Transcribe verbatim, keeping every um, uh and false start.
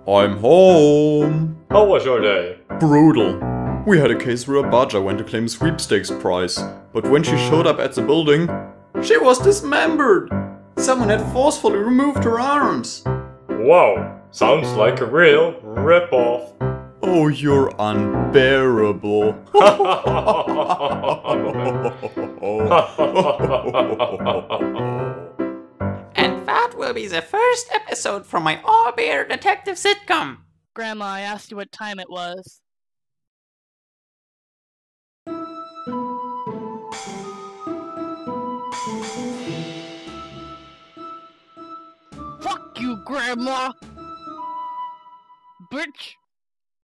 I'm home! How was your day? Brutal. We had a case where a badger went to claim a sweepstakes prize, but when she showed up at the building, she was dismembered! Someone had forcefully removed her arms! Wow, sounds like a real rip-off. Oh, you're unbearable. And that will be the first episode from my all-bear detective sitcom. Grandma, I asked you what time it was. Fuck you, Grandma! Bitch!